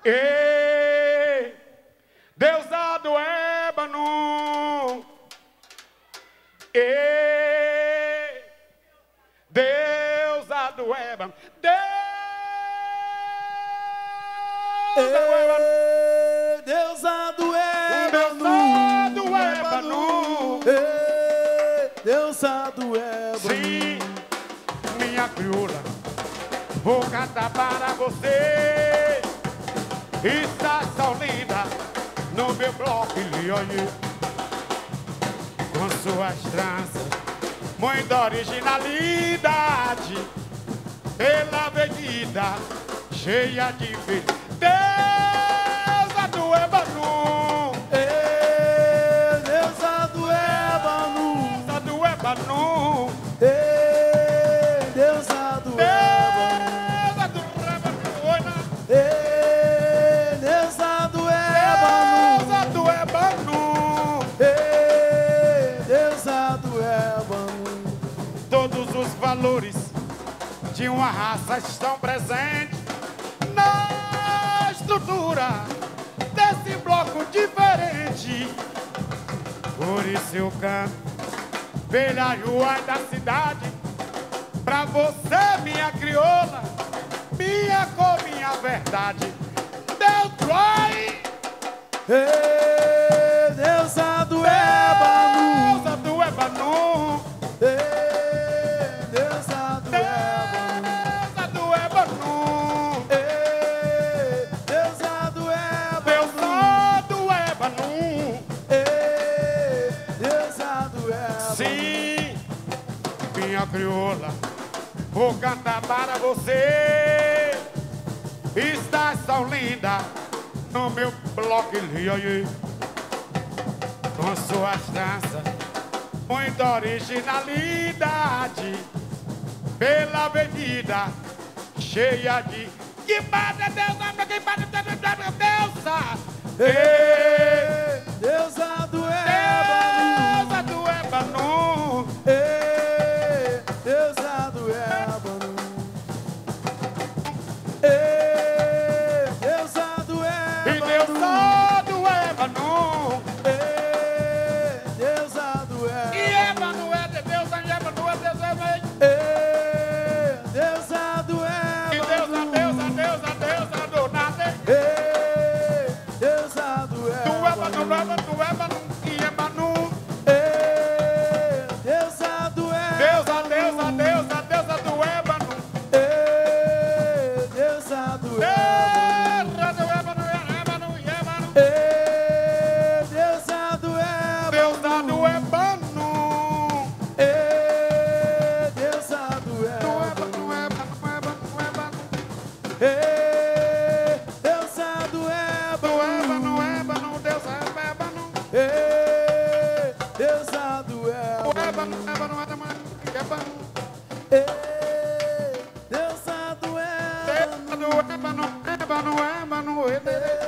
Ei, deusa do ébano. Ei, deusa do ébano. Deusa do ébano. Deusa do ébano. Deusa do ébano. Sim, minha crioula, vou cantar para você. Está tão linda no meu bloco aí, com suas tranças, muita originalidade, pela avenida cheia de vida. Deusa do ébano. Deusa do ébano. Deusa do ébano. Deusa do ébano. Deusa do ébano. Deusa do ébano. Deusa do ébano. Deusa do ébano. Todos os valores de uma raça estão presentes na estrutura desse bloco diferente. Por isso eu canto pelas ruas da cidade, pra você, minha crioula, minha cor, minha verdade. Deus Troy! Deusa do ébano. Deusa do ébano. Deusa do ébano. Deusa do ébano. Deusa do ébano. Deusa do ébano. Deusa do ébano. Sim, minha crioula, vou cantar para você. Estás tão linda no meu bloco aí, com suas danças, muita originalidade, pela avenida cheia de... Que bate Deusa, que bate Deusa. Deusa do ébano. Deusa do ébano. Deusa do ébano. Deusa do E ébano. Deusa do ébano. Deusa do ébano. E ébano é de Deus, e ébano é Deus, Deusa do e ébano. Deusa do nada. Deusa do Do ébano, e ébano. Deusa do Deusa ébano. do ébano. Deusa do Terra do ébano, e ébano, e ébano. Deusa do ébano. Deusa do ébano. Deusa do Do ébano. ébano. Deusa do Do ébano. ébano, Deusa ébano. Deusa do Do ébano. ébano, ébano. Deusa do ébano. Deusa do ébano, ébano, ébano.